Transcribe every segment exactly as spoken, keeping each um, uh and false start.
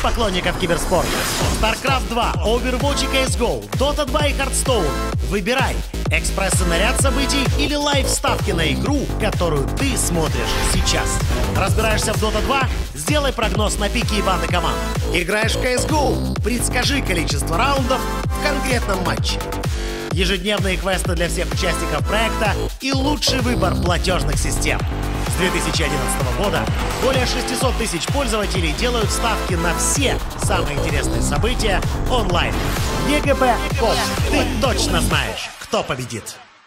поклонников киберспорта. StarCraft два, Overwatch и си эс го, Dota два и Hearthstone. Выбирай, экспресс-наряд событий или лайв-ставки на игру, которую ты смотришь сейчас. Разбираешься в Dota два? Сделай прогноз на пики и банды команд. Играешь в си эс го? Предскажи количество раундов в конкретном матче. Ежедневные квесты для всех участников проекта и лучший выбор платежных систем. С две тысячи одиннадцатого года более шестисот тысяч пользователей делают ставки на все самые интересные события онлайн. ЕГП Коп. Ты точно знаешь, кто победит.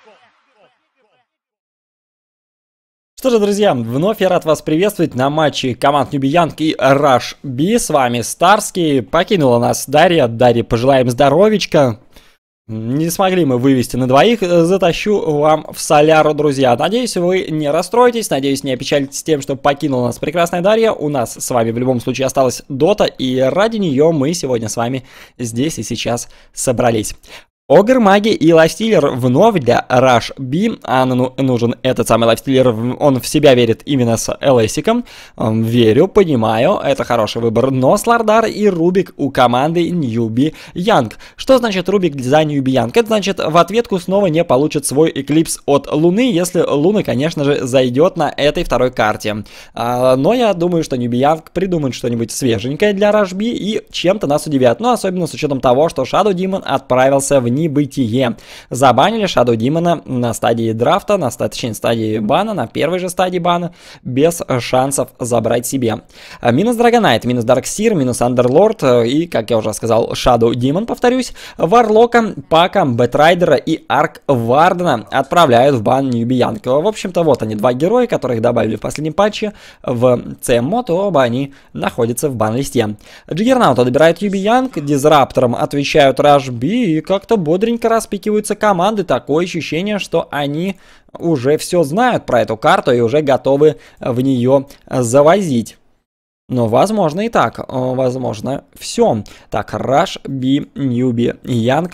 Что же, друзья, вновь я рад вас приветствовать на матче команд Newbie Young и Rush B. С вами Старский. Покинула нас Дарья. Дарье пожелаем здоровичка. Не смогли мы вывести на двоих, затащу вам в соляру, друзья. Надеюсь, вы не расстроитесь, надеюсь, не опечалитесь тем, что покинула нас прекрасная Дарья. У нас с вами в любом случае осталась Дота, и ради нее мы сегодня с вами здесь и сейчас собрались. Огр, маги и лайфстиллер вновь для Rush B. А ну, нужен этот самый лайфстиллер, он в себя верит именно с Элэсиком. Верю, понимаю, это хороший выбор. Но Слардар и Рубик у команды Newbie Young. Что значит Рубик за Newbie Young? Это значит, в ответку снова не получит свой эклипс от Луны, если Луна, конечно же, зайдет на этой второй карте. А, но я думаю, что Newbie Young придумает что-нибудь свеженькое для Rush B и чем-то нас удивят. Ну, особенно с учетом того, что Shadow Demon отправился в небытие. Забанили Shadow Demon на стадии драфта, на, точнее, стадии бана, на первой же стадии бана, без шансов забрать себе. Минус Драгонайт, минус Дарксир, минус Андерлорд и, как я уже сказал, Shadow Demon, повторюсь, Варлока, Пака, Бэтрайдера и Арк Вардена отправляют в бан Newbie Young. В общем-то, вот они, два героя, которых добавили в последнем патче в си эм-мод, оба они находятся в бан-листе. Джиггернаута добирает Newbie Young, Дизраптором отвечают Rush B и как-то бодренько распикиваются команды. Такое ощущение, что они уже все знают про эту карту и уже готовы в нее завозить. Но возможно и так. Возможно все. Так, Rush B, Newbie Young,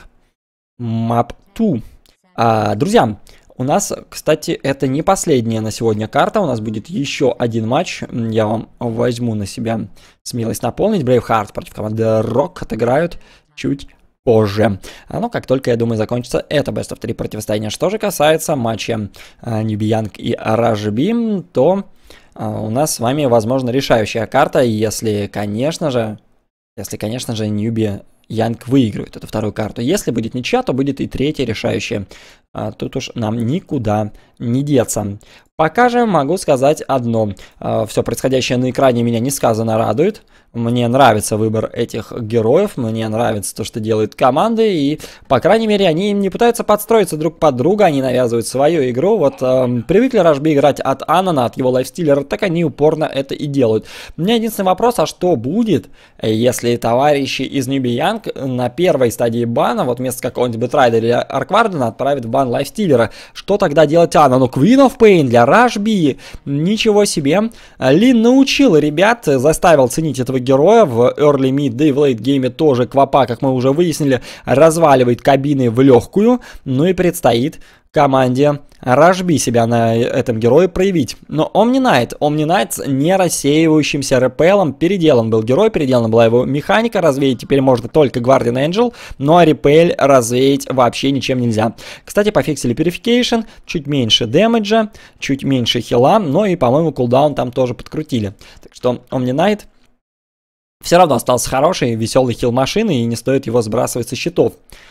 Map два. А, друзья, у нас, кстати, это не последняя на сегодня карта. У нас будет еще один матч. Я вам возьму на себя смелость наполнить. Braveheart против команды Rock отыграют чуть позже. Ну, как только, я думаю, закончится это Best of три противостояние. Что же касается матча Newbie Young и Rush B, то у нас с вами, возможно, решающая карта, если, конечно же, если, конечно же, Newbie Young выигрывает эту вторую карту. Если будет ничья, то будет и третья решающая. А тут уж нам никуда не деться. Пока же могу сказать одно. Все происходящее на экране меня несказанно радует. Мне нравится выбор этих героев, мне нравится то, что делают команды, и, по крайней мере, они не пытаются подстроиться друг под друга, они навязывают свою игру. Вот э, привыкли Rush B играть от Анана, от его лайфстиллера, так они упорно это и делают. У меня единственный вопрос, а что будет, если товарищи из Newbie Young на первой стадии бана, вот вместо какого-нибудь Бэтрайдера или Арквардена отправят в бан лайфстиллера? Что тогда делать Анану? Queen of Pain для Rush B? Ничего себе. Лин научил ребят, заставил ценить этого героя в early, mid, да и в late гейме тоже Квапа, как мы уже выяснили, разваливает кабины в легкую. Ну и предстоит команде Rush B себя на этом герое проявить. Но Omni Knight, Omni Knight с не рассеивающимся репелом переделан был герой, переделана была его механика, развеять теперь можно только Guardian Angel, но репель развеять вообще ничем нельзя. Кстати, пофиксили Purification, чуть меньше дэмэджа, чуть меньше хила, но и, по-моему, кулдаун там тоже подкрутили. Так что Omni Knight все равно остался хороший, веселый хил машины, и не стоит его сбрасывать со счетов.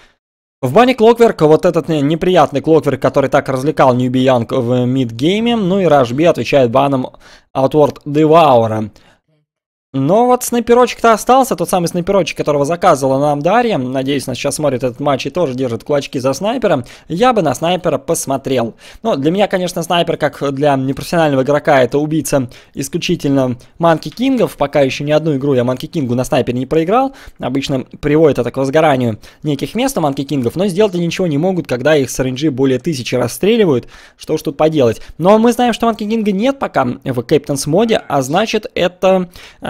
В бане Clockwork, вот этот неприятный Clockwork, который так развлекал Newbie Young в мидгейме, ну и Rush B отвечает баном Outward Devour. Но вот снайперочек-то остался, тот самый снайперочек, которого заказывала нам Дарья. Надеюсь, нас сейчас смотрит этот матч и тоже держит кулачки за снайпера. Я бы на снайпера посмотрел. Но для меня, конечно, снайпер, как для непрофессионального игрока, это убийца исключительно Манки Кингов. Пока еще ни одну игру я Манки Кингу на снайпере не проиграл. Обычно приводит это к возгоранию неких мест у Манки Кингов, но сделать они ничего не могут, когда их с эр эн джи более тысячи расстреливают. Что уж тут поделать. Но мы знаем, что Манки Кинга нет пока в Captain's моде, а значит, это...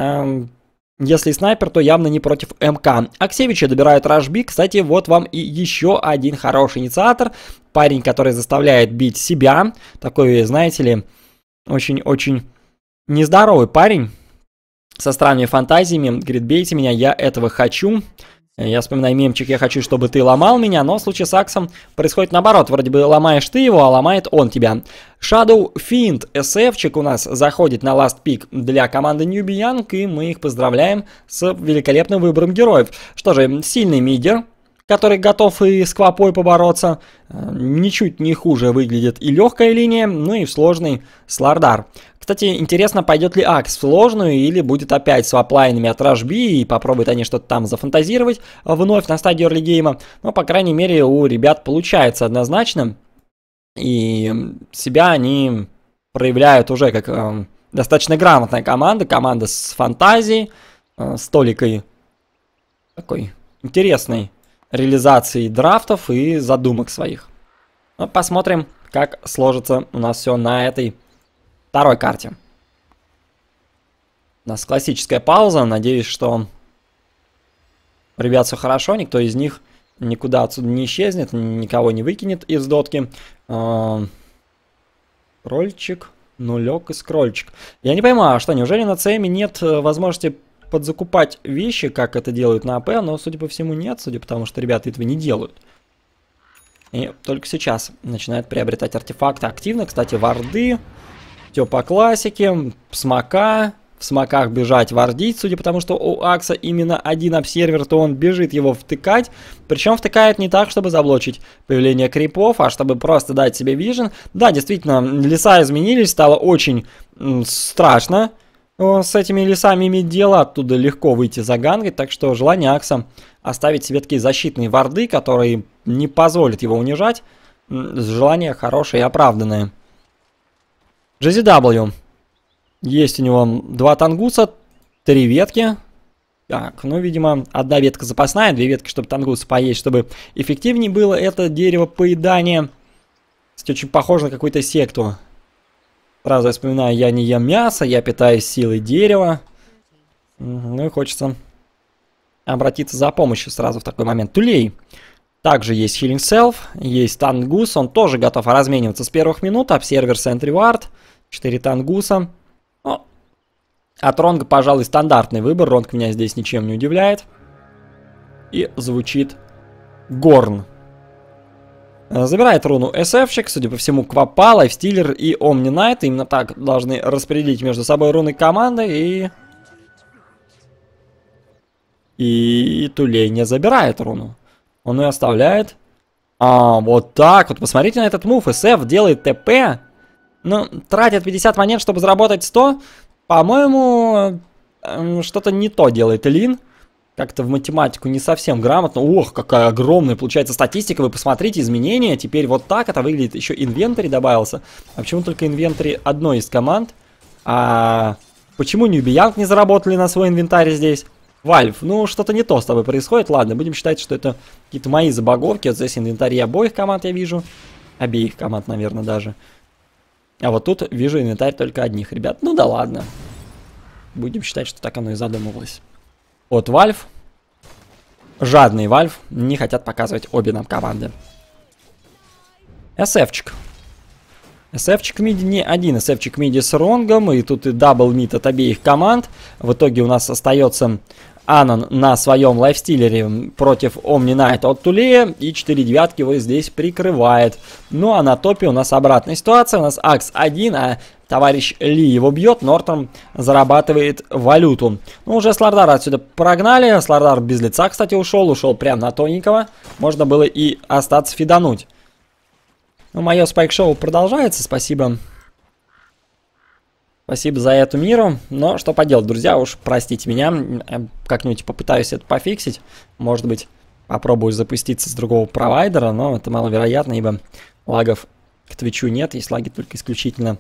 Если снайпер, то явно не против эм ка. Аксевича добирают Rush B. Кстати, вот вам и еще один хороший инициатор. Парень, который заставляет бить себя. Такой, знаете ли, очень-очень нездоровый парень. со странными фантазиями. Говорит, бейте меня, я этого хочу. Я вспоминаю мемчик, я хочу, чтобы ты ломал меня, но в случае с Аксом происходит наоборот. Вроде бы ломаешь ты его, а ломает он тебя. Shadow Fiend эс эф-чик у нас заходит на last pick для команды Newbie Young, и мы их поздравляем с великолепным выбором героев. Что же, сильный мидер, который готов и с Квапой побороться. Ничуть не хуже выглядит и легкая линия, ну и в сложный Слардар. Кстати, интересно, пойдет ли Акс в сложную или будет опять с ваплайнами от Rush Би и попробуют они что-то там зафантазировать вновь на стадии early гейма. Но, по крайней мере, у ребят получается однозначно. И себя они проявляют уже как э, достаточно грамотная команда. Команда с фантазией, э, с толикой такой интересной реализации драфтов и задумок своих. Ну, посмотрим, как сложится у нас все на этой второй карте. У нас классическая пауза. Надеюсь, что у ребят все хорошо. Никто из них никуда отсюда не исчезнет. Никого не выкинет из дотки. Крольчик. Нулек и скрольчик. Я не понимаю, что, неужели на ЦМе нет возможности подзакупать вещи, как это делают на АП? Но, судя по всему, нет. Судя по тому, что ребята этого не делают. И только сейчас начинают приобретать артефакты активно. Кстати, варды. Все по классике, смока, в смоках бежать вардить, судя по тому, что у Акса именно один обсервер, то он бежит его втыкать, причем втыкает не так, чтобы заблочить появление крипов, а чтобы просто дать себе вижен. Да, действительно, леса изменились, стало очень страшно с этими лесами иметь дело, оттуда легко выйти загангать, так что желание Акса оставить себе такие защитные варды, которые не позволят его унижать, желание хорошее и оправданное. джи зет дабл ю. Есть у него два тангуса, три ветки. Так, ну, видимо, одна ветка запасная, две ветки, чтобы тангуса поесть, чтобы эффективнее было это дерево поедания. Кстати, очень похоже на какую-то секту. Сразу я вспоминаю, я не ем мясо, я питаюсь силой дерева. Ну и хочется обратиться за помощью сразу в такой момент. Тулей. Также есть Healing Self, есть Тангус, он тоже готов размениваться с первых минут. Обсервер Sentry Ward, четыре Тангуса. Ну, от Ронга, пожалуй, стандартный выбор. Ронг меня здесь ничем не удивляет. И звучит Горн. Забирает руну эс эф-чик, судя по всему, Квапа, Лайфстиллер и Omni Knight. Именно так должны распределить между собой руны команды. И... И Тулей не забирает руну. Он ее оставляет. А, вот так вот. Посмотрите на этот мув. эс эф делает ТП. Ну, тратит пятьдесят монет, чтобы заработать сто. По-моему, что-то не то делает Лин. Как-то в математику не совсем грамотно. Ох, какая огромная получается статистика. Вы посмотрите изменения. Теперь вот так это выглядит. Еще инвентарь добавился. А почему только инвентарь одной из команд? А почему Newbie Young не заработали на свой инвентарь здесь? Valve, ну что-то не то с тобой происходит. Ладно, будем считать, что это какие-то мои забаговки. Вот здесь инвентарь обоих команд я вижу. Обеих команд, наверное, даже. А вот тут вижу инвентарь только одних ребят. Ну да ладно. Будем считать, что так оно и задумывалось. Вот Valve. Жадные Valve не хотят показывать обе нам команды. эс эф-чик. эс эф-чик в миде не один. эс эф-чик в миде с Ронгом. И тут и дабл мид от обеих команд. В итоге у нас остается Анон на своем лайфстиллере против Omni Knight от Тулея. И четыре девятки его здесь прикрывает. Ну а на топе у нас обратная ситуация. У нас Акс один, а товарищ Ли его бьет. Нортон зарабатывает валюту. Ну уже Слардара отсюда прогнали. Слардар без лица, кстати, ушел. Ушел прямо на тоненького. Можно было и остаться фидануть. Ну, мое спайк-шоу продолжается. Спасибо. Спасибо за эту миру. Но что поделать, друзья, уж простите меня. Как-нибудь попытаюсь это пофиксить. Может быть, попробую запуститься с другого провайдера. Но это маловероятно, ибо лагов к Твичу нет. Есть лаги только исключительно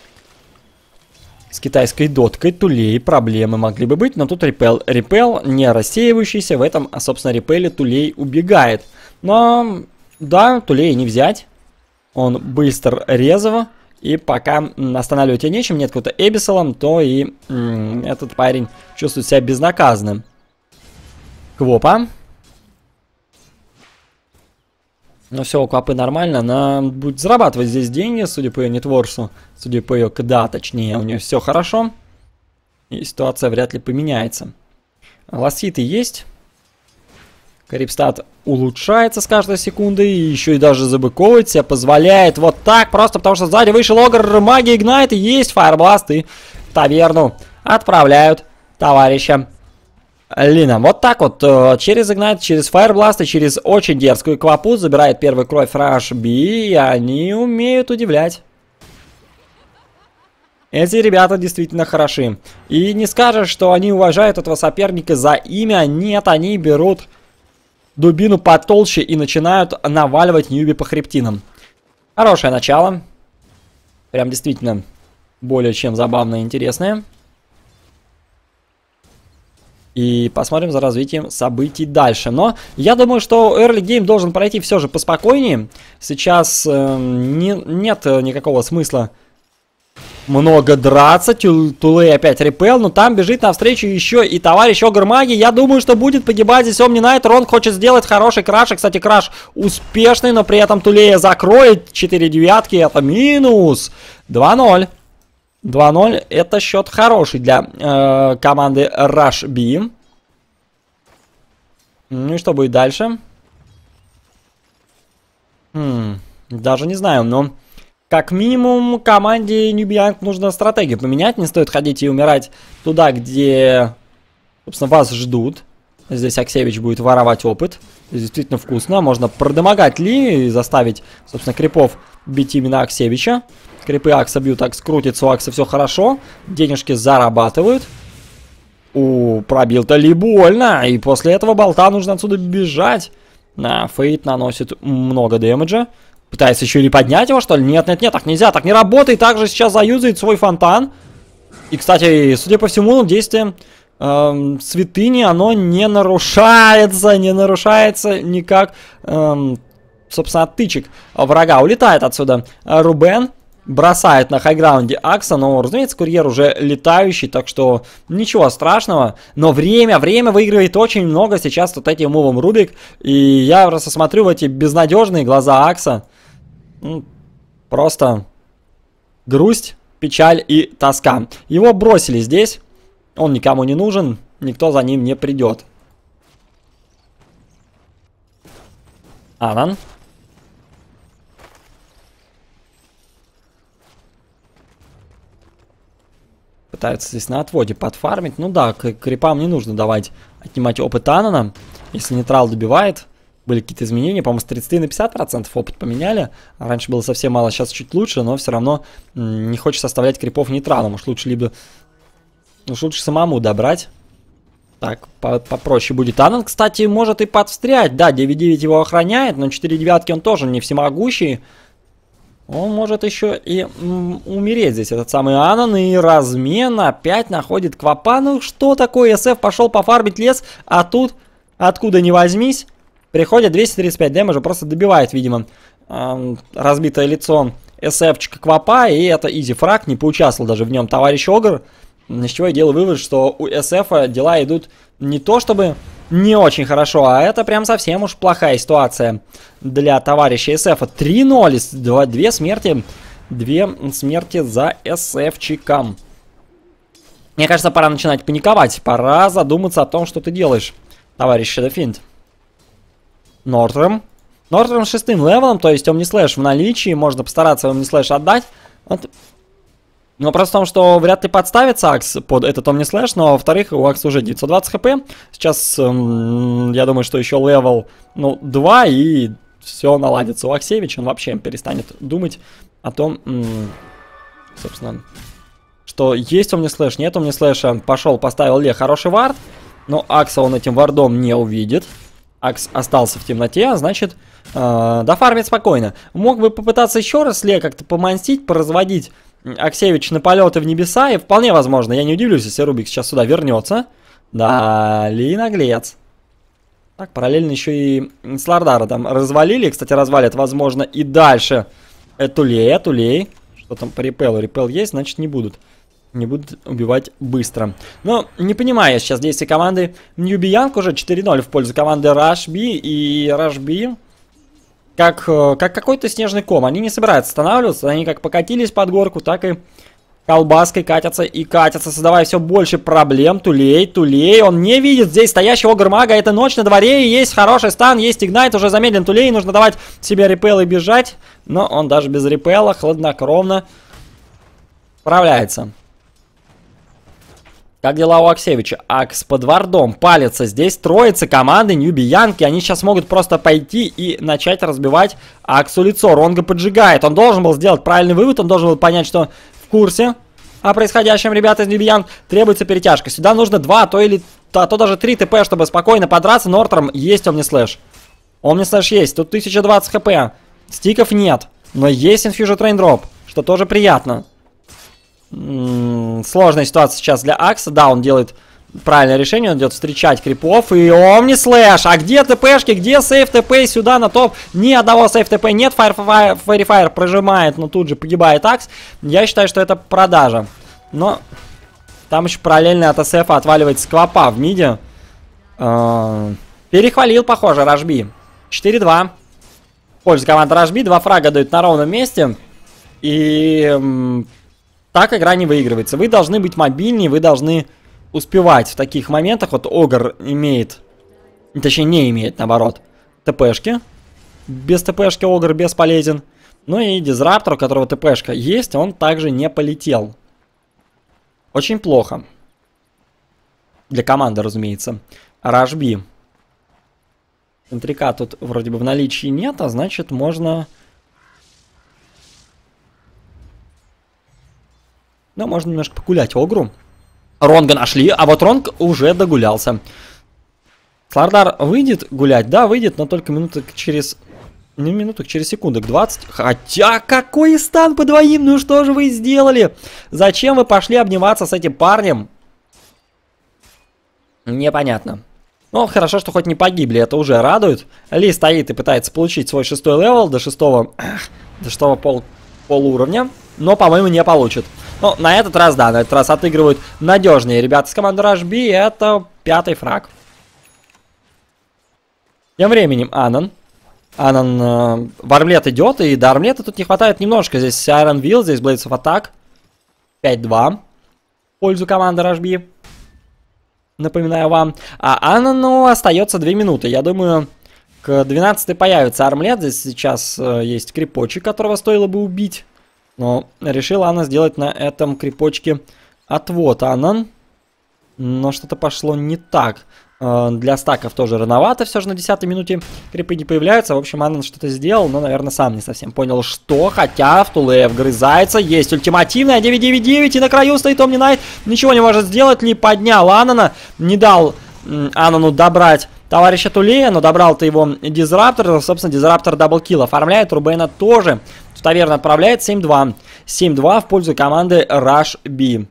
с китайской доткой. Тулей проблемы могли бы быть. Но тут репел. Репел не рассеивающийся. В этом, собственно, репеле Тулей убегает. Но, да, Тулей не взять. Он быстро резово. И пока останавливать ее нечем, нет какого-то Эбисола, то и м, этот парень чувствует себя безнаказанным. Квопа. Ну все, у Квопы нормально. Она будет зарабатывать здесь деньги, судя по ее нетворсу. Судя по ее КДА, точнее, у нее все хорошо. И ситуация вряд ли поменяется. Ласситы есть. Карипстат улучшается с каждой секундой. И еще и даже забыковывать себя позволяет вот так. Просто потому что сзади вышел Огр, магия Игнайт. И есть Фаербласт. И в таверну отправляют товарища Лина. Вот так вот. Через Игнайт, через Фаербласт и через очень дерзкую Квапу забирает первую кровь Rush B. И они умеют удивлять. Эти ребята действительно хороши. И не скажешь, что они уважают этого соперника за имя. Нет, они берут дубину потолще и начинают наваливать Ньюби по хребтинам. Хорошее начало. Прям действительно более чем забавное и интересное. И посмотрим за развитием событий дальше. Но я думаю, что early game должен пройти все же поспокойнее. Сейчас э, не, нет никакого смысла много драться. Тулей опять репел, но там бежит навстречу еще и товарищ Огр Маги. Я думаю, что будет погибать здесь Омни Найт. Рон хочет сделать хороший краш. И, кстати, краш успешный, но при этом Тулея закроет. четыре девятки, это минус. два ноль. два ноль, это счет хороший для э, команды Rush B. Ну и что будет дальше? Хм, даже не знаю, но... Как минимум, команде Ньюбиянг нужно стратегию поменять. Не стоит ходить и умирать туда, где, собственно, вас ждут. Здесь Аксевич будет воровать опыт. Здесь действительно вкусно. Можно продомогать Ли и заставить, собственно, крипов бить именно Аксевича. Крипы Акса бьют, так скрутится, у Акса все хорошо. Денежки зарабатывают. У, пробил-то Ли больно. И после этого болта нужно отсюда бежать. На, Фейт наносит много дэмэджа. Пытается еще или поднять его, что ли? Нет, нет, нет, так нельзя, так не работает. Также сейчас заюзает свой фонтан. И, кстати, судя по всему, действие э, святыни, оно не нарушается, не нарушается никак, э, собственно, от тычек врага. Улетает отсюда Рубен, бросает на хайграунде Акса, но, разумеется, курьер уже летающий, так что ничего страшного. Но время, время выигрывает очень много сейчас вот этим мувом Рубик. И я просто смотрю в эти безнадежные глаза Акса. Ну, просто грусть, печаль и тоска. Его бросили здесь. Он никому не нужен. Никто за ним не придет. Анан. Пытаются здесь на отводе подфармить. Ну да, к крипам не нужно давать отнимать опыт Анана. Если нейтрал добивает. Были какие-то изменения, по-моему, с тридцати на пятьдесят процентов опыт поменяли. Раньше было совсем мало, сейчас чуть лучше, но все равно не хочется оставлять крипов нейтралом. Уж лучше либо... Уж лучше самому добрать. Так, по попроще будет. Анан, кстати, может и подстрять. Да, девять девять его охраняет, но четыре девятки он тоже не всемогущий. Он может еще и умереть здесь, этот самый Анан. И размен опять находит Квапа. Ну что такое, эс эф пошел пофармить лес, а тут, откуда ни возьмись... Приходит двести тридцать пять дэмэджа, просто добивает, видимо, э, разбитое лицо эс эфчика Квапа, и это изи фраг, не поучаствовал даже в нем товарищ Огр. Из чего я делаю вывод, что у эс эфа дела идут не то чтобы не очень хорошо, а это прям совсем уж плохая ситуация для товарища эс эфа. три ноль, две смерти, две смерти за эсэфчиком. Мне кажется, пора начинать паниковать, пора задуматься о том, что ты делаешь, товарищ Shadowfiend. Нортрем. Нортрем с шестым левелом, то есть Омнислэш в наличии, можно постараться Омнислэш отдать. Вот. Но просто в том, что вряд ли подставится Акс под этот Омнислэш, но во-вторых, у Акса уже девятьсот двадцать хп. Сейчас, эм, я думаю, что еще левел, ну, два, и все наладится у Аксевича. Он вообще перестанет думать о том, эм, собственно, что есть Омнислэш, нет Омнислэша. Пошел, поставил Ле хороший вард, но Акса он этим вардом не увидит. Акс остался в темноте, а значит, э, дофармит спокойно. Мог бы попытаться еще раз Ле как-то поманстить, поразводить Аксевич на полеты в небеса, и вполне возможно, я не удивлюсь, если Рубик сейчас сюда вернется. Да, Ли наглец. Так, параллельно еще и Слардара там развалили, кстати, развалят, возможно, и дальше. Тулей, Тулей. Что там по репелу? Репел есть, значит, не будут. Не будут убивать быстро. Но не понимаю я сейчас действия команды Ньюбиянг. Уже четыре ноль в пользу команды Rush B. И Rush B как, как какой-то снежный ком. Они не собираются останавливаться. Они как покатились под горку, так и колбаской катятся и катятся, создавая все больше проблем. Тулей, Тулей, он не видит здесь стоящего Огр-мага. Это ночь на дворе, и есть хороший стан, есть игнайт, уже замедлен Тулей. Нужно давать себе репел и бежать. Но он даже без репела хладнокровно справляется. Как дела у Аксевича? Акс под вардом палится. Здесь троица команды Ньюби Янки. Они сейчас могут просто пойти и начать разбивать Аксу лицо. Ронга поджигает. Он должен был сделать правильный вывод. Он должен был понять, что в курсе о происходящем, ребята из Ньюби Янг. Требуется перетяжка. Сюда нужно два, а то или а то даже три ТП, чтобы спокойно подраться. Нортром есть Омнислэш. Омнислэш есть. Тут тысяча двадцать хп. Стиков нет. Но есть Infusion Train Drop, что тоже приятно. Сложная ситуация сейчас для Акса. Да, он делает правильное решение. Он идет встречать крипов. И Омнислэш. А где ТПшки? Где сейф ТП сюда на топ? Ни одного сейф ТП нет. Фэри Файр прожимает, но тут же погибает Акс. Я считаю, что это продажа. Но там еще параллельно от СФ отваливает сквапа в миде. Перехвалил, похоже, Рашби. четыре два. Пользу команды Рашби. Два фрага дают на ровном месте. И... так игра не выигрывается. Вы должны быть мобильнее, вы должны успевать в таких моментах. Вот Огр имеет, точнее не имеет, наоборот, ТПшки. Без ТПшки Огр бесполезен. Ну и Дизраптор, у которого ТПшка есть, он также не полетел. Очень плохо. Для команды, разумеется. Рашби. Центрика тут вроде бы в наличии нет, а значит можно... Ну, можно немножко погулять Огру. Ронга нашли, а вот Ронг уже догулялся. Слардар выйдет гулять? Да, выйдет, но только минуток через... Не минуток, через секундок двадцать. Хотя, какой стан по двоим? Ну что же вы сделали? Зачем вы пошли обниматься с этим парнем? Непонятно. Ну, хорошо, что хоть не погибли, это уже радует. Ли стоит и пытается получить свой шестой левел до шестого... До шестого пол... полууровня. Но, по-моему, не получит. Ну, на этот раз, да, на этот раз отыгрывают надежнее ребята с команды Рашби. Это пятый фраг. Тем временем Анан. Анан э, в армлет идет, и до армлета тут не хватает немножко. Здесь Iron Will, здесь Blades of Attack. пять два. В пользу команды Рашби. Напоминаю вам. А Анану остается две минуты. Я думаю, к двенадцатой появится армлет. Здесь сейчас э, есть крипочек, которого стоило бы убить. Но решила она сделать на этом крипочке отвод Анан. Но что-то пошло не так. Э, для стаков тоже рановато. Все же на десятой минуте крипы не появляются. В общем, Анан что-то сделал, но, наверное, сам не совсем понял, что. Хотя в Туле вгрызается. Есть ультимативная девять девять девять. И на краю стоит Омни Найт. Ничего не может сделать. Ли поднял Анана. Не дал м, Анану добрать товарища Тулея, но добрал-то его Дизраптор. Собственно, Дизраптор даблкилл оформляет. Рубена тоже. Таверна отправляет семь два. семь два в пользу команды Рашби.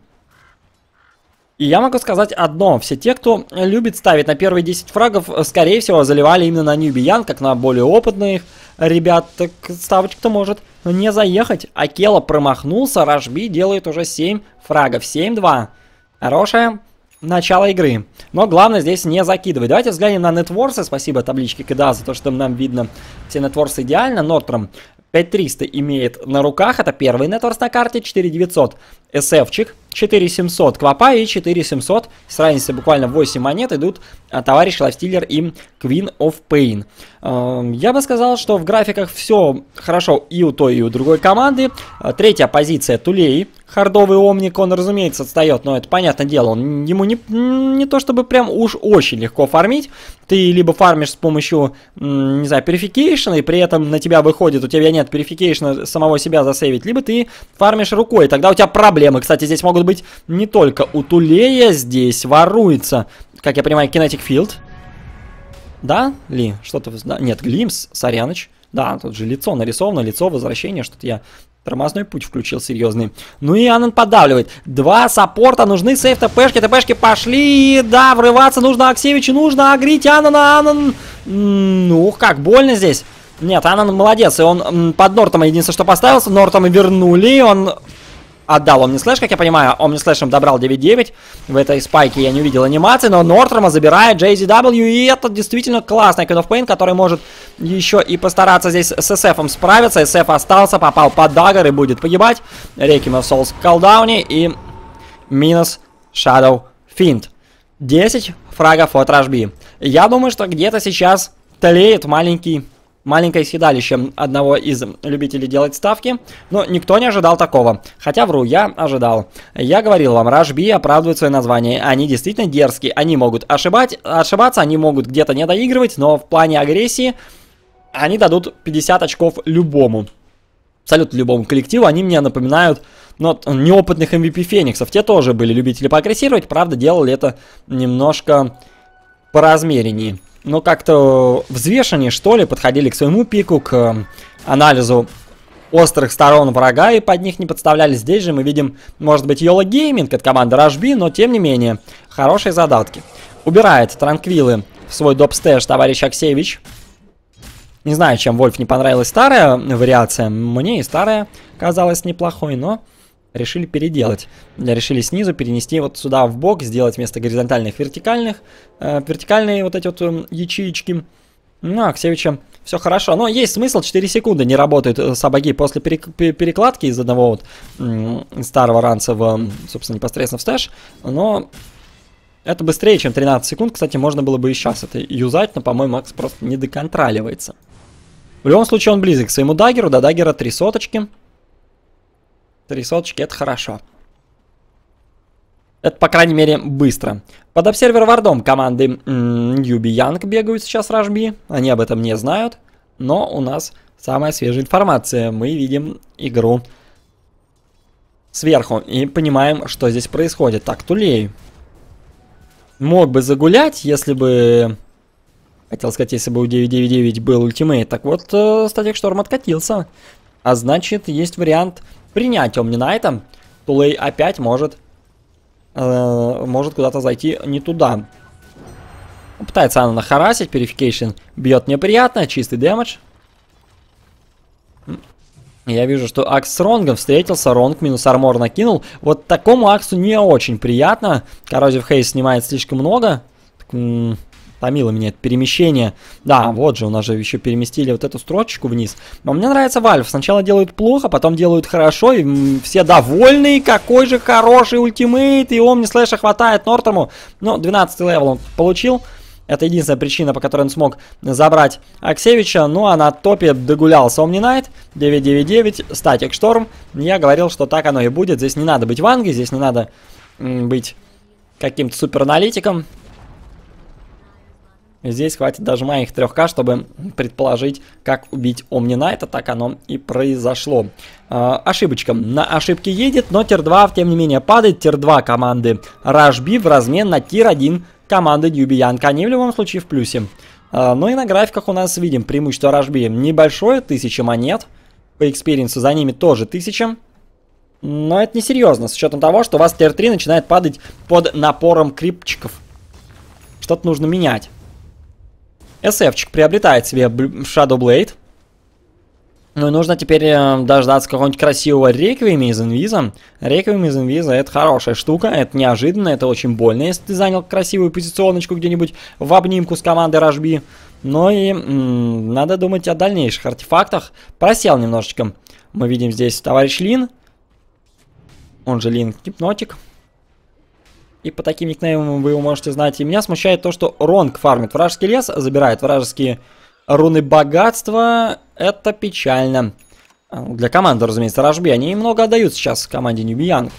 И я могу сказать одно. Все те, кто любит ставить на первые десять фрагов, скорее всего, заливали именно на Ньюби Янг, как на более опытных ребят. Так ставочка-то может не заехать. Акела промахнулся. Рашби делает уже семь фрагов. семь два. Хорошее начало игры. Но главное здесь не закидывать. Давайте взглянем на нетворсы. Спасибо табличке КДА за то, что нам видно все нетворсы идеально. Нортром пять триста имеет на руках. Это первый нетворс на карте. четыре девятьсот эсэфчик. четыре семьсот Квапа и четыре семьсот. С разницей буквально восемь монет идут а, товарищ Лайфстиллер и Queen of Pain. Э, я бы сказал, что в графиках все хорошо и у той, и у другой команды. Э, третья позиция Тулей. Хардовый Омник, он, разумеется, отстает, но это понятное дело. Он, ему не, не то чтобы прям уж очень легко фармить. Ты либо фармишь с помощью, не знаю, пюрификейшена, и при этом на тебя выходит, у тебя нет пюрификейшена самого себя засейвить, либо ты фармишь рукой, тогда у тебя проблемы. Кстати, здесь могут быть не только у Тулея, здесь воруется, как я понимаю, Kinetic Field. Да, Ли? Что-то... Да, нет, Глимс, Соряныч. Да, тут же лицо нарисовано, лицо, возвращение, что-то я... Тормозной путь включил серьезный. Ну и Анан поддавливает. Два саппорта нужны, сейф ТПшки. ТПшки пошли. Да, врываться нужно Аксевичу. Нужно агрить Анана. Анан. Ну, как больно здесь. Нет, Анан молодец. И он под Нортом единственное, что поставился. Нортом и вернули. Он отдал Омнислэш, как я понимаю. Омнислэшем добрал девять девять. В этой спайке я не увидел анимации, но Нортрома забирает джей зет дабл ю. И это действительно классный King of Pain, который может еще и постараться здесь с эс эфом справиться. эс эф остался, попал под даггер и будет погибать. Requiem of Souls в колдауне и минус Shadow Fiend. десять фрагов от Rush B. Я думаю, что где-то сейчас тлеет маленький... маленькое седалище одного из любителей делать ставки, но никто не ожидал такого. Хотя вру, я ожидал. Я говорил вам, Rush B оправдывает свое название. Они действительно дерзкие, они могут ошибать, ошибаться, они могут где-то не доигрывать, но в плане агрессии они дадут пятьдесят очков любому. Абсолютно любому коллективу. Они мне напоминают, ну, неопытных эм ви пи Фениксов. Те тоже были любители поагрессировать, правда, делали это немножко поразмереннее. Ну, как-то взвешеннее, что ли, подходили к своему пику, к анализу острых сторон врага и под них не подставлялись. Здесь же мы видим, может быть, Йола Гейминг от команды Rush B, но, тем не менее, хорошие задатки. Убирает транквилы в свой допстэш товарищ Аксевич. Не знаю, чем Вольф не понравилась старая вариация. Мне и старая казалась неплохой, но... решили переделать. Решили снизу перенести вот сюда в бок, сделать вместо горизонтальных вертикальных. Э, вертикальные вот эти вот э, ячеечки. Ну, Аксевича все хорошо. Но есть смысл, четыре секунды не работают э, сабаги после перекладки из одного вот э, старого ранца в, собственно, непосредственно в стэш. Но это быстрее, чем тринадцать секунд. Кстати, можно было бы и сейчас это юзать, но, по-моему, Акс просто не доконтроливается. В любом случае, он близок к своему даггеру. До даггера три соточки. Три соточки, это хорошо. Это, по крайней мере, быстро. Под обсервер вардом команды Ньюби Янг бегают сейчас Rush B. Они об этом не знают. Но у нас самая свежая информация. Мы видим игру сверху и понимаем, что здесь происходит. Так, Тулей мог бы загулять, если бы... Хотел сказать, если бы у девять девять девять был ультимейт. Так вот, Static Storm откатился. А значит, есть вариант... принять Омнинайта. Тулей опять может э, может куда-то зайти не туда. Пытается она нахарасить. Purification бьет неприятно. Чистый дэмэдж. Я вижу, что Акс с Ронгом встретился. Ронг минус армор накинул. Вот такому Аксу не очень приятно. Corrosive Haze снимает слишком много. Так, томило меня это перемещение. Да, вот же, у нас же еще переместили вот эту строчку вниз. Но мне нравится Valve. Сначала делают плохо, потом делают хорошо. И все довольны. Какой же хороший ультимейт. И Омни Слэша хватает Нортрому. Ну, двенадцатый левел он получил. Это единственная причина, по которой он смог забрать Аксевича. Ну, а на топе догулялся Омни Найт. девять девять девять, Static Storm. Я говорил, что так оно и будет. Здесь не надо быть Вангой. Здесь не надо быть каким-то супераналитиком. Здесь хватит даже моих трех ка, чтобы предположить, как убить Омни Найта. Так оно и произошло. Э, ошибочка. На ошибке едет, но тир два, тем не менее, падает. тир два команды Rush B в размен на тир один команды Ньюби Янг. Они в любом случае в плюсе. Э, ну и на графиках у нас видим преимущество Rush B небольшое, тысяча монет. По экспириенсу за ними тоже тысяча. Но это несерьезно, с учетом того, что у вас тир три начинает падать под напором крипчиков. Что-то нужно менять. эс эфчик приобретает себе Shadow Blade. Ну и нужно теперь э, дождаться какого-нибудь красивого Реквиема из Инвиза. Реквием из Инвиза — это хорошая штука, это неожиданно, это очень больно, если ты занял красивую позиционочку где-нибудь в обнимку с командой Rush B. Но и м, надо думать о дальнейших артефактах. Просел немножечко. Мы видим здесь товарищ Лин. Он же Лин Гипнотик. И по таким никнеймам вы его можете знать. И меня смущает то, что Ронг фармит вражеский лес, забирает вражеские руны богатства. Это печально. Для команды, разумеется, Rush B. Они много отдают сейчас команде Ньюби Янг.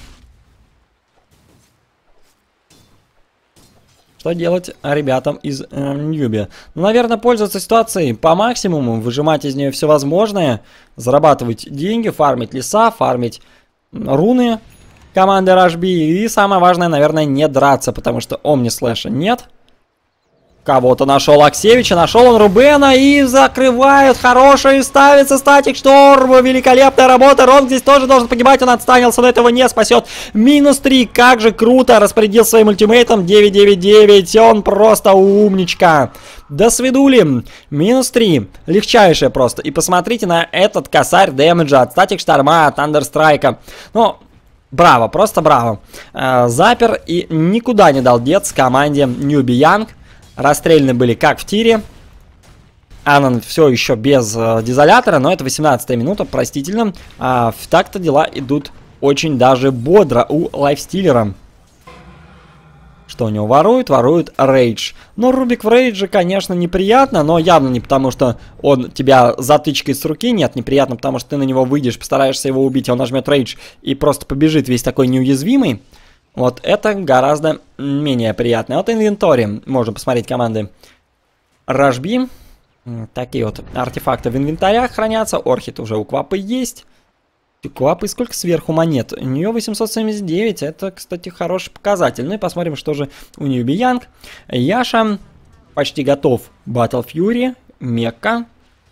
Что делать ребятам из э, Ньюби? Ну, наверное, пользоваться ситуацией по максимуму, выжимать из нее все возможное, зарабатывать деньги, фармить леса, фармить руны команды Rush B. И самое важное, наверное, не драться, потому что Омни Слэша нет. Кого-то нашел Аксевича, нашел он Рубена и закрывает. Хороший, ставится Static Storm. Великолепная работа. Ронг здесь тоже должен погибать, он отстанился, но этого не спасет. Минус три, как же круто распорядил своим ультимейтом. девять девять девять, он просто умничка. До свидули. Минус три, легчайшее просто. И посмотрите на этот косарь дэмэджа от Static Storm, от Thunderstrike. Ну, Браво, просто браво. Э, запер и никуда не дал деться команде Ньюби Янг. Расстреляны были как в тире. Анан все еще без э, дизолятора, но это восемнадцатая минута, простительно. А, так-то дела идут очень даже бодро у лайфстиллера. Что у него ворует? Ворует рейдж. Но Рубик в рейдже, конечно, неприятно, но явно не потому, что он тебя затычкой с руки. Нет, неприятно, потому что ты на него выйдешь, постараешься его убить, а он нажмет рейдж и просто побежит весь такой неуязвимый. Вот это гораздо менее приятно. Вот инвентарь. Можно посмотреть команды Rush B. Такие вот артефакты в инвентарях хранятся. Орхид уже у Квапы есть. У Квапы сколько сверху монет? У нее восемьсот семьдесят девять. Это, кстати, хороший показатель. Ну и посмотрим, что же у Ньюби Янг. Яша почти готов. Battle Fury. Мекка.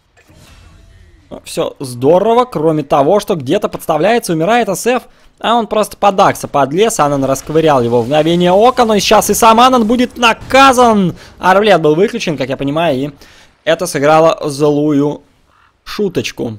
Все здорово, кроме того, что где-то подставляется, умирает СФ. А он просто подакся, подлез. Анан расковырял его в мгновение ока. Но сейчас и сам Анан будет наказан. Арблет был выключен, как я понимаю, и это сыграло злую шуточку.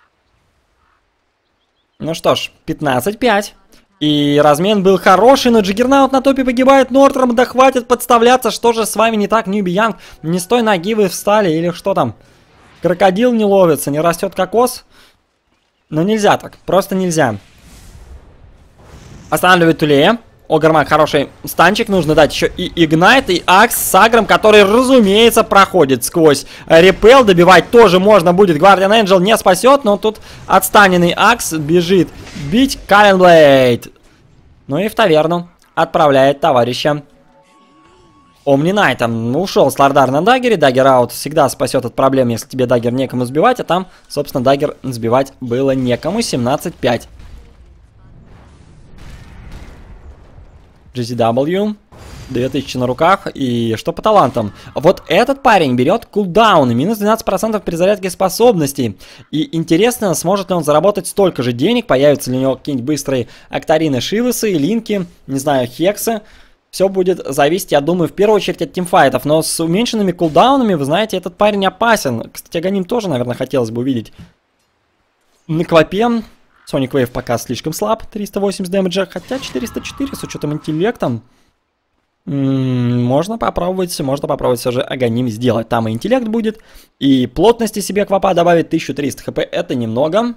Ну что ж, пятнадцать пять. И размен был хороший, но Джиггернаут на топе погибает. Нортром, да хватит подставляться. Что же с вами не так, Ньюби Янг? Не с той ноги вы встали или что там? Крокодил не ловится, не растет кокос. Но нельзя так, просто нельзя. Останавливает Тулея. Огармак хороший станчик, нужно дать еще и Игнайт, и Акс с Агром, который, разумеется, проходит сквозь Репел. Добивать тоже можно будет. Гвардиан Энджел не спасет, но тут отстаненный Акс бежит бить Каленблейд. Ну и в таверну отправляет товарища Омни Найта. Ушел Слардар на даггере. Даггер аут всегда спасет от проблем, если тебе даггер некому сбивать, а там, собственно, даггер сбивать было некому. семнадцать пять. джи си дабл ю, две тысячи на руках, и что по талантам? Вот этот парень берет кулдаун, минус двенадцать процентов при зарядке способностей, и интересно, сможет ли он заработать столько же денег, появятся ли у него какие-нибудь быстрые Актарины, Шивасы, Линки, не знаю, Хексы. Все будет зависеть, я думаю, в первую очередь от тимфайтов, но с уменьшенными кулдаунами, вы знаете, этот парень опасен. Кстати, Аганим тоже, наверное, хотелось бы увидеть. На Квапе Sonic Wave пока слишком слаб, триста восемьдесят дэмэджа, хотя четыреста четыре с учетом интеллектом. М-м, можно попробовать, можно попробовать все же Аганим сделать. Там и интеллект будет, и плотности себе Квапа добавит тысяча триста хп, это немного.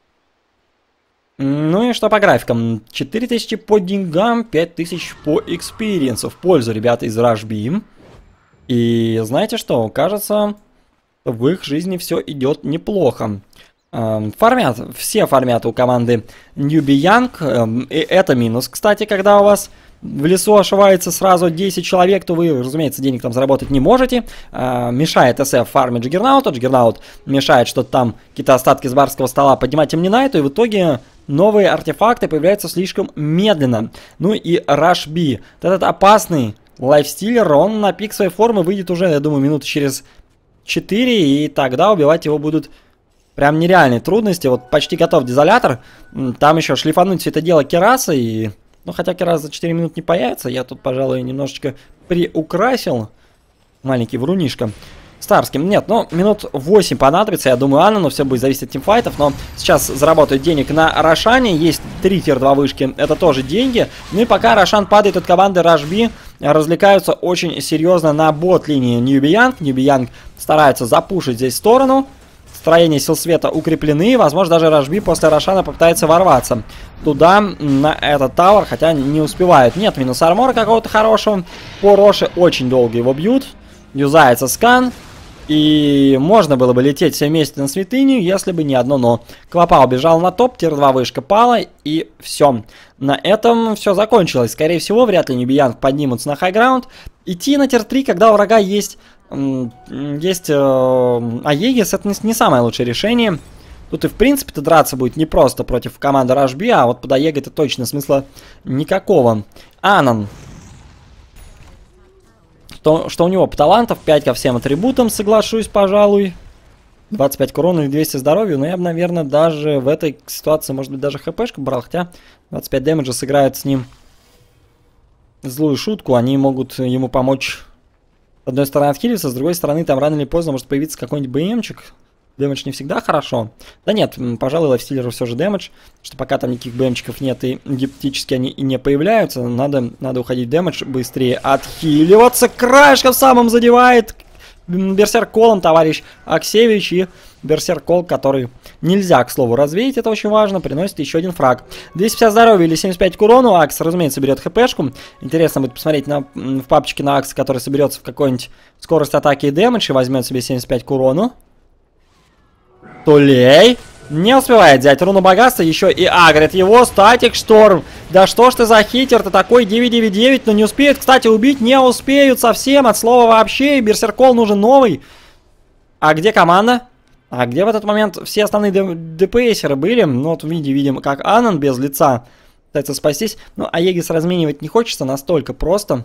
Ну и что по графикам? четыре тысячи по деньгам, пять тысяч по экспириенсу. В пользу ребята из Rush B. И знаете что, кажется, в их жизни все идет неплохо. Фармят, все фармят у команды Ньюби Янг. И это минус, кстати, когда у вас в лесу ошивается сразу десять человек, то вы, разумеется, денег там заработать не можете. Мешает СФ фармить Джиггернаута. Джиггернаут мешает что-то там, какие-то остатки с барского стола поднимать им не на это. И в итоге новые артефакты появляются слишком медленно. Ну и Rush B. Этот опасный лайфстиллер, он на пик своей формы выйдет уже, я думаю, минуты через четыре. И тогда убивать его будут прям нереальные трудности. Вот почти готов дизолятор. Там еще шлифануть все это дело кераса. И, ну, хотя керас за четыре минуты не появится. Я тут, пожалуй, немножечко приукрасил. Маленький врунишка. Старским. Нет, ну, минут восемь понадобится, я думаю, Анна, но все будет зависеть от тимфайтов. Но сейчас заработают денег на Рошане. Есть три тир два вышки, это тоже деньги. Ну и пока Рошан падает от команды Rush B, развлекаются очень серьезно на бот-линии Ньюби Янг. Ньюби Янг стараются запушить здесь сторону. Строения сил света укреплены. Возможно, даже Rush B после Рошана попытается ворваться туда, на этот тавер, хотя не успевают. Нет минус армора какого-то хорошего. По Роше очень долго его бьют. Юзается скан. И можно было бы лететь все вместе на святыню, если бы не одно но. Квапа убежал на топ, тир два вышка пала, и все. На этом все закончилось. Скорее всего, вряд ли Ньюби Янг поднимутся на хайграунд. Идти на тир три, когда у врага есть, есть э, Аегис, это не, не самое лучшее решение. Тут и в принципе-то драться будет не просто против команды Rush B, а вот под Аегой-то точно смысла никакого. Анан. Что, что у него по талантов, пять ко всем атрибутам, соглашусь, пожалуй. двадцать пять к урону и двести здоровью, но я бы, наверное, даже в этой ситуации, может быть, даже хпшку брал, хотя двадцать пять дэмэджа сыграют с ним злую шутку, они могут ему помочь, с одной стороны, отхилиться, с другой стороны, там рано или поздно может появиться какой-нибудь БМчик, Дэмэдж не всегда хорошо. Да нет, пожалуй, лайфстиллеру все же дэмэдж, что пока там никаких бэмчиков нет и гипотетически они и не появляются, надо, надо уходить в дэмэдж, быстрее отхиливаться. Краешком самым задевает берсерк-колом товарищ Аксевич, и берсерк-кол, который нельзя, к слову, развеять, это очень важно, приносит еще один фраг. двести пятьдесят здоровья или семьдесят пять к урону, Акс, разумеется, берет хпшку. Интересно будет посмотреть на, в папочке на Акс, который соберется в какой-нибудь скорость атаки и дэмэдж и возьмет себе семьдесят пять к урону. Тулей не успевает взять руну богатства, еще и агрит его, статик шторм. Да что ж ты за хитер, ты такой девять девять девять, но не успеют, кстати, убить не успеют совсем, от слова вообще, и берсеркол нужен новый. А где команда? А где в этот момент все основные ДПСеры были? Ну вот видим, видим, как Анан без лица пытается спастись. Ну, а Егис разменивать не хочется настолько просто.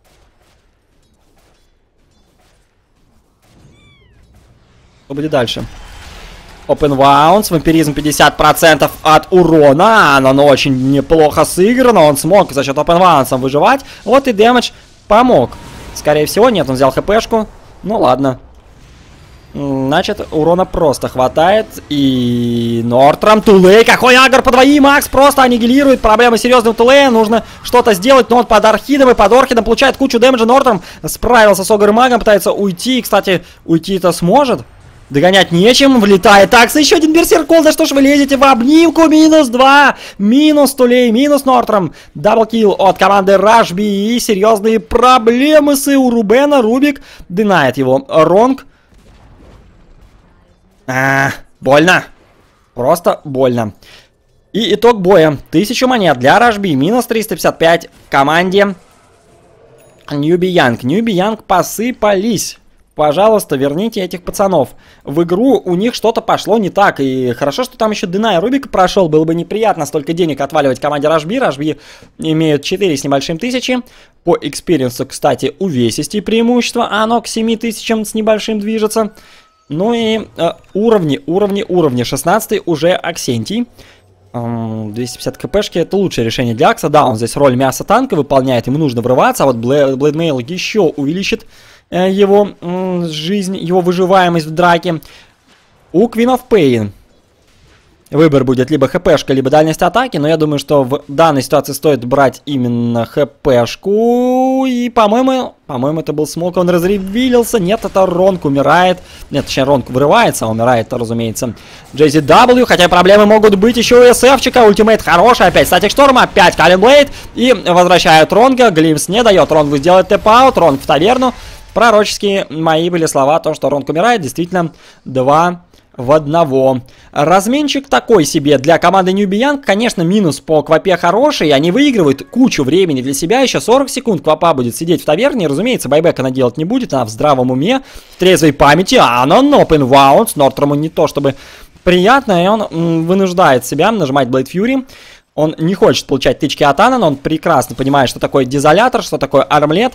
Что будет дальше? Open Wounds, вампиризм пятьдесят процентов от урона, оно очень неплохо сыграно, он смог за счет Open Wounds выживать, вот и дэмэдж помог. Скорее всего, нет, он взял хпшку, ну ладно. Значит, урона просто хватает, и Нортрам, Тулей, какой агр по двоим, Макс просто аннигилирует, проблемы серьезные у Тулея, нужно что-то сделать, но он под Орхидом и под Орхидом получает кучу дэмэджа, Нортрам справился с Огр Магом, пытается уйти, кстати, уйти-то сможет. Догонять нечем, влетает Акс, еще один берсеркол, да что ж вы лезете в обнимку, минус два, минус Тулей, минус Нортрам, даблкил от команды Rush би, и серьезные проблемы с у Рубена, Рубик динает его, Ронг, а, больно, просто больно. И итог боя, тысяча монет для Rush би, минус триста пятьдесят пять команде Ньюби Янг, Ньюби Янг посыпались. Пожалуйста, верните этих пацанов. В игру у них что-то пошло не так. И хорошо, что там еще Дена и Рубик прошел. Было бы неприятно столько денег отваливать команде Rush би. Rush би имеют четыре с небольшим тысячи. По экспириенсу, кстати, увесистее преимущество. А оно к семи тысячам с небольшим движется. Ну и э, уровни, уровни, уровни. шестнадцатый уже Аксентий. двести пятьдесят кпшки это лучшее решение для Акса. Да, он здесь роль мяса танка выполняет. Ему нужно врываться. А вот Блэдмейл еще увеличит его жизнь, его выживаемость в драке. У Queen of Pain выбор будет либо хпшка, либо дальность атаки, но я думаю, что в данной ситуации стоит брать именно хпшку. И, по-моему, по-моему, это был смок, он разревилился. Нет, это Ронг умирает. Нет, точнее, Ронг вырывается, а умирает, разумеется, джей зет дабл ю, хотя проблемы могут быть еще у эсэфчика. Ультимейт хороший, опять статик шторм, опять Калин Блейд. И возвращают Ронга, Глимс не дает Ронгу сделать тэп-аут, Ронг в таверну. Пророческие мои были слова о том, что Ронг умирает. Действительно, два в одного. Разменчик такой себе для команды Ньюби Янг. Конечно, минус по Квапе хороший. Они выигрывают кучу времени для себя. Еще сорок секунд Квапа будет сидеть в таверне. Разумеется, байбек она делать не будет. Она в здравом уме, в трезвой памяти. А она Open Wounds. Нортрому не то чтобы приятно. И он м, вынуждает себя нажимать Blade Fury. Он не хочет получать тычки от Анана. Он прекрасно понимает, что такое дизолятор, что такое армлет.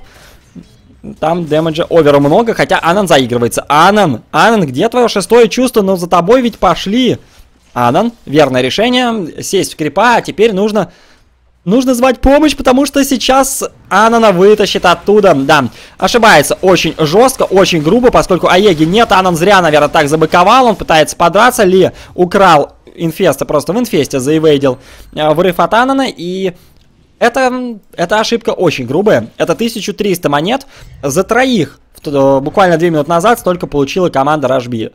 Там дэмэджа овера много, хотя Анан заигрывается. Анан, Анан, где твое шестое чувство? Ну, за тобой ведь пошли. Анан, верное решение. Сесть в крипа, а теперь нужно... Нужно звать помощь, потому что сейчас Анана вытащит оттуда. Да, ошибается очень жестко, очень грубо, поскольку Аеги нет. Анан зря, наверное, так забыковал. Он пытается подраться. Ли украл инфеста, просто в инфесте заэвейдил врыв от Анана. И... Это, это ошибка очень грубая. Это тысяча триста монет. За троих буквально две минуты назад столько получила команда Rush би.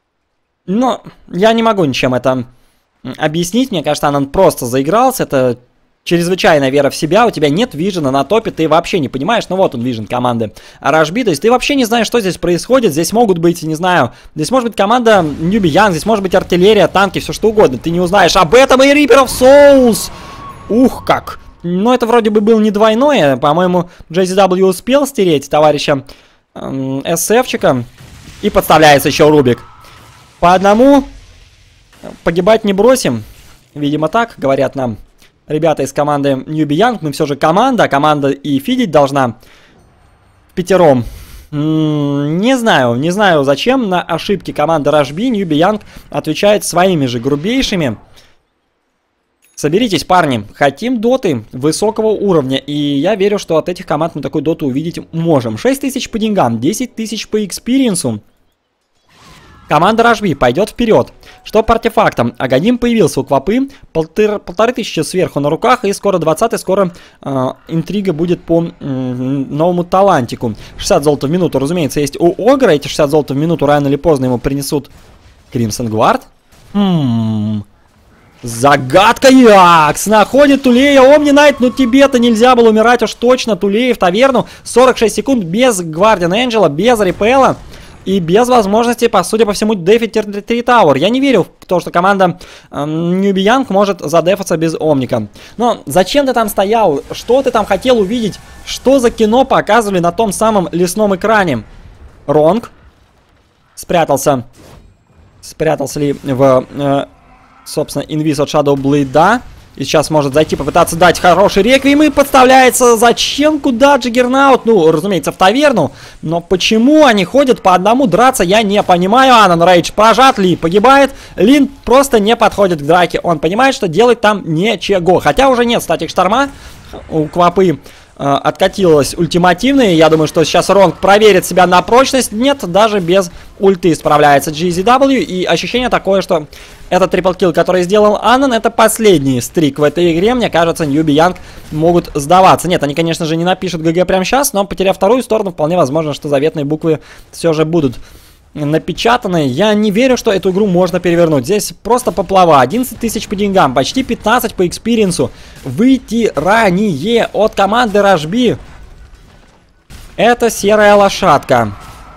Но я не могу ничем это объяснить. Мне кажется, он просто заигрался. Это чрезвычайная вера в себя. У тебя нет вижена на топе. Ты вообще не понимаешь. Ну вот он вижен команды Rush би. То есть ты вообще не знаешь, что здесь происходит. Здесь могут быть, не знаю, здесь может быть команда Ньюби Янг. Здесь может быть артиллерия, танки, все что угодно. Ты не узнаешь об этом. И Reaper of Souls. Ух как. Но это вроде бы был не двойное. По-моему, джей зет дабл ю успел стереть товарища эм, эсэфчика. И подставляется еще Рубик. По одному погибать не бросим. Видимо, так говорят нам ребята из команды Ньюби Янг. Мы все же команда, а команда и фидить должна пятером. М-м, не знаю, не знаю зачем. На ошибки команды Rush би Ньюби Янг отвечает своими же грубейшими. Соберитесь, парни, хотим доты высокого уровня, и я верю, что от этих команд мы такой доту увидеть можем. шесть тысяч по деньгам, десять тысяч по экспириенсу. Команда Rush B пойдет вперед. Что по артефактам? Аганим появился у Квапы, полтор, полторы тысячи сверху на руках, и скоро двадцатый, скоро э, интрига будет по э, новому талантику. шестьдесят золота в минуту, разумеется, есть у Огра. Эти шестьдесят золота в минуту рано или поздно ему принесут Crimson Guard. Хм... Загадка Якс находит Тулея. Омни Найт, ну тебе-то нельзя было умирать уж точно. Тулея в таверну. сорок шесть секунд без Гвардиан Энджела, без репела. И без возможности, по судя по всему, дефить три Tower. Я не верю в то, что команда э, Ньюби Янг может задефаться без Омника. Но зачем ты там стоял? Что ты там хотел увидеть? Что за кино показывали на том самом лесном экране? Ронг спрятался. Спрятался ли в, э, собственно, инвиз от Shadow Blade, да. И сейчас может зайти, попытаться дать хороший реквием. И подставляется. Зачем? Куда Джиггернаут? Ну, разумеется, в таверну. Но почему они ходят по одному драться, я не понимаю. Анан Рейдж прожат, Ли погибает. Лин просто не подходит к драке. Он понимает, что делать там ничего. Хотя уже нет статик шторма. У Квапы э, откатилась ультимативная. Я думаю, что сейчас Ронг проверит себя на прочность. Нет, даже без ульты справляется джи зет дабл ю. И ощущение такое, что этот трипл-килл, который сделал Аннан, это последний стрик в этой игре. Мне кажется, Ньюби Янг могут сдаваться. Нет, они, конечно же, не напишут ГГ прямо сейчас, но, потеряв вторую сторону, вполне возможно, что заветные буквы все же будут напечатаны. Я не верю, что эту игру можно перевернуть. Здесь просто поплава. одиннадцать тысяч по деньгам, почти пятнадцать по экспириенсу. Выйти ранее от команды Rush B. Это серая лошадка.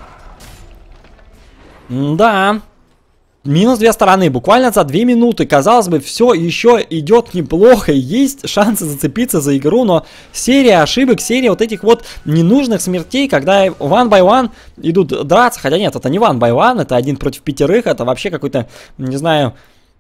Да. Минус две стороны, буквально за две минуты. Казалось бы, все еще идет неплохо. Есть шансы зацепиться за игру, но серия ошибок, серия вот этих вот ненужных смертей, когда one by one идут драться. Хотя нет, это не one by one, это один против пятерых. Это вообще какой-то, не знаю,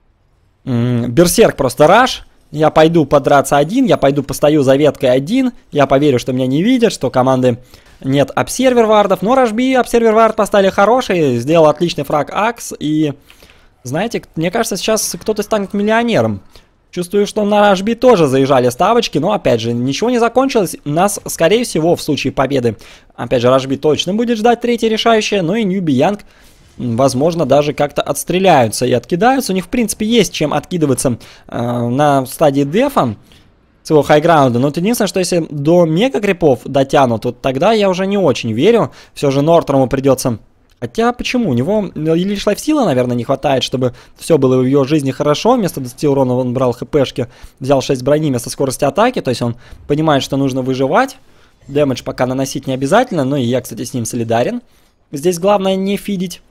берсерк просто раш. Я пойду подраться один, я пойду постою за веткой один. Я поверю, что меня не видят, что команды... Нет обсервер вардов, но Rush B обсервер вард поставили хороший, сделал отличный фраг Акс. И, знаете, мне кажется, сейчас кто-то станет миллионером. Чувствую, что на Rush B тоже заезжали ставочки, но, опять же, ничего не закончилось. Нас, скорее всего, в случае победы, опять же, Rush B точно будет ждать третье решающее, но и Ньюби Янг, возможно, даже как-то отстреляются и откидаются. У них, в принципе, есть чем откидываться э, на стадии дефа. Своего хайграунда. Но это единственное, что если до мега-крипов дотянут, то тогда я уже не очень верю. Все же Нортрому придется... Хотя, почему? У него лишь лайфсила, наверное, не хватает, чтобы все было в ее жизни хорошо. Вместо двадцати урона он брал хпшки, взял шесть брони вместо скорости атаки. То есть он понимает, что нужно выживать. Дэмэдж пока наносить не обязательно. Ну и я, кстати, с ним солидарен. Здесь главное не фидить.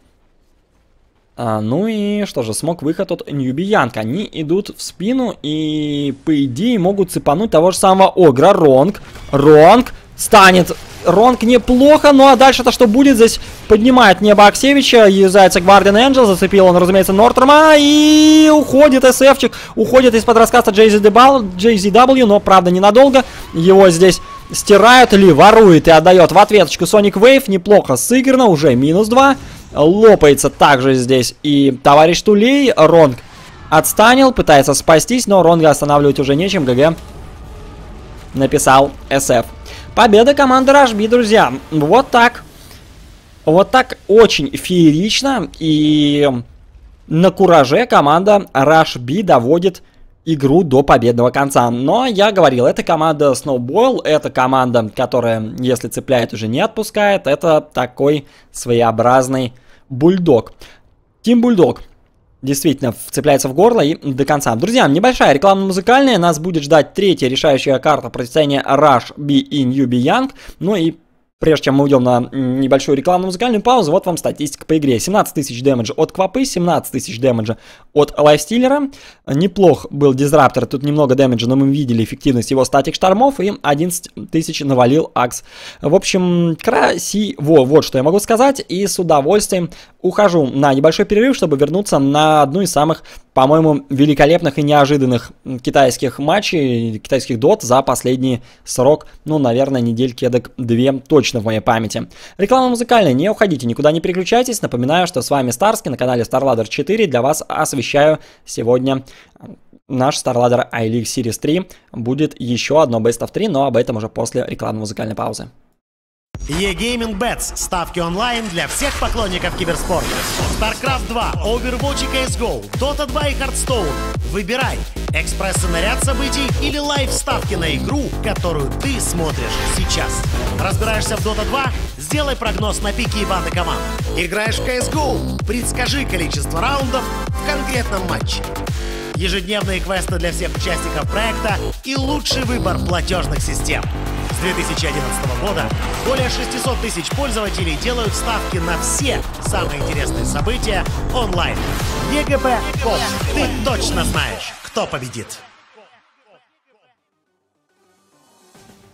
А, ну и что же, смог выход от Ньюби Янг. Они идут в спину и, по идее, могут цепануть того же самого Огра. Ронг. Ронг станет. Ронг неплохо. Ну а дальше-то что будет? Здесь поднимает небо Аксевича. Юзается Гвардиан Энджел. Зацепил он, разумеется, Нортрема. И уходит эсэфчик. Уходит из-под раскаста джей зет дабл ю. Но, правда, ненадолго. Его здесь стирают или ворует и отдает в ответочку Sonic Wave. Неплохо сыграно. Уже минус два. Лопается также здесь и товарищ Тулей. Ронг отстанил, пытается спастись, но Ронга останавливать уже нечем. ГГ написал эс эф. Победа команды Rush B, друзья. Вот так. Вот так очень феерично. И на кураже команда Rush B доводит игру до победного конца. Но я говорил, это команда Snowball, это команда, которая, если цепляет, уже не отпускает. Это такой своеобразный бульдог. Тим Бульдог действительно вцепляется в горло и до конца. Друзья, небольшая рекламно-музыкальная. Нас будет ждать третья решающая карта противостояния Rush B и Ньюби Янг. Ну и прежде чем мы уйдем на небольшую рекламно-музыкальную паузу, вот вам статистика по игре. семнадцать тысяч дэмэджа от Квапы, семнадцать тысяч дэмэджа от Лайфстиллера. Неплох был Дизраптор, тут немного дэмэджа, но мы видели эффективность его статик штормов. И одиннадцать тысяч навалил Акс. В общем, красиво. Вот что я могу сказать. И с удовольствием ухожу на небольшой перерыв, чтобы вернуться на одну из самых, по-моему, великолепных и неожиданных китайских матчей, китайских дот за последний срок, ну, наверное, недельки эдак две точно в моей памяти. Реклама музыкальная, не уходите, никуда не переключайтесь. Напоминаю, что с вами Старский на канале StarLadder четыре. Для вас освещаю сегодня наш StarLadder iLeague Series три. Будет еще одно Best of три, но об этом уже после рекламно-музыкальной паузы. E-Gaming Bets – ставки онлайн для всех поклонников киберспорта. StarCraft два, Overwatch и си эс го, Dota два и Hearthstone. Выбирай экспресс-сценарий событий или лайв-ставки на игру, которую ты смотришь сейчас. Разбираешься в Dota два? Сделай прогноз на пики и баны команд. Играешь в си эс го? Предскажи количество раундов в конкретном матче. Ежедневные квесты для всех участников проекта и лучший выбор платежных систем. С две тысячи одиннадцатого года более шестисот тысяч пользователей делают ставки на все самые интересные события онлайн. ЕГБ Ком. Ты точно знаешь, кто победит.